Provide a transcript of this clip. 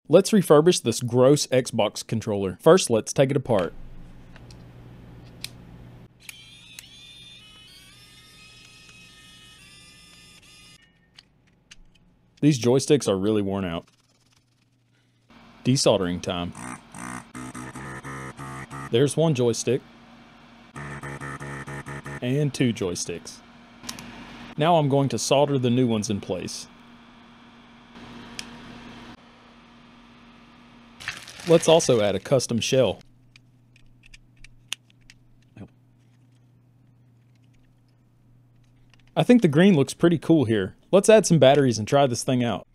Let's refurbish this gross Xbox controller. First, let's take it apart. These joysticks are really worn out. Desoldering time. There's one joystick. And two joysticks. Now I'm going to solder the new ones in place. Let's also add a custom shell. I think the green looks pretty cool here. Let's add some batteries and try this thing out.